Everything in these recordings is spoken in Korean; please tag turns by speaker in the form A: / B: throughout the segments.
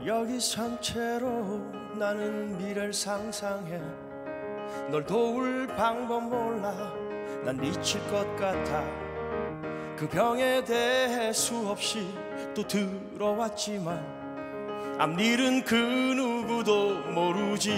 A: 여기 선 채로 나는 미래를 상상해. 널 도울 방법 몰라. 난 미칠 것 같아. 그 병에 대해 수없이 또 들어왔지만 앞일은 그 누구도 모르지.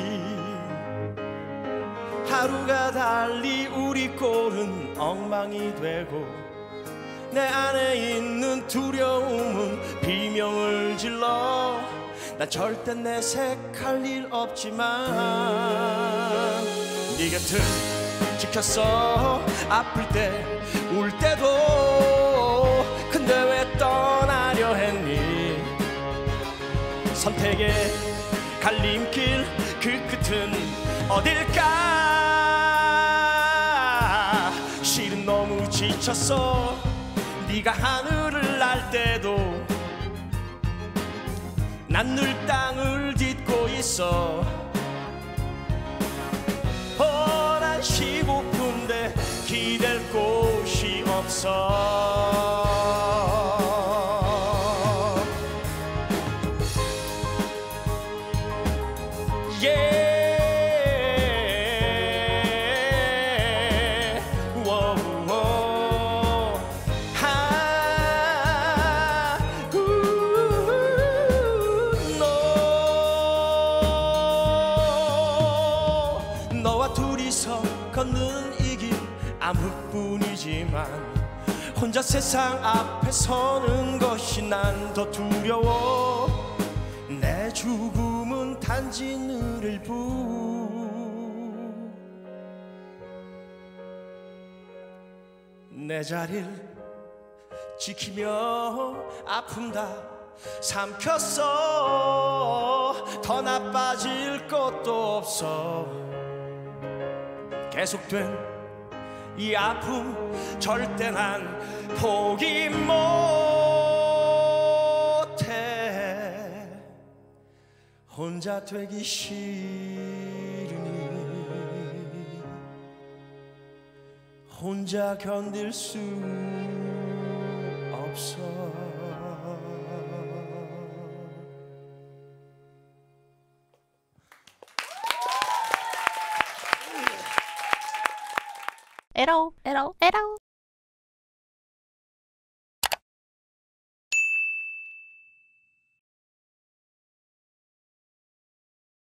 A: 하루가 달리 우리 꼴은 엉망이 되고 내 안에 있는 두려움은 비명을 질러. 난 절대 내색할 일 없지만 네 곁을 지켰어. 아플 때 울 때도. 근데 왜 떠나려 했니? 선택의 갈림길 그 끝은 어딜까? 실은 너무 지쳤어. 네가 하늘을 날 때도 난 늘 땅을 딛고 있어. 난 쉬고픈데 기댈 곳이 없어. 너와 둘이서 걷는 이 길 암흑뿐이지만 혼자 세상 앞에 서는 것이 난 더 두려워. 내 죽음은 단지 느릴 뿐. 내 자리를 지키며 아픔 다 삼켰어. 더 나빠질 것도 없어. 계속된 이 아픔 절대 난 포기 못해. 혼자 되기 싫으니 혼자 견딜 수 없어.
B: 에러 에러 에러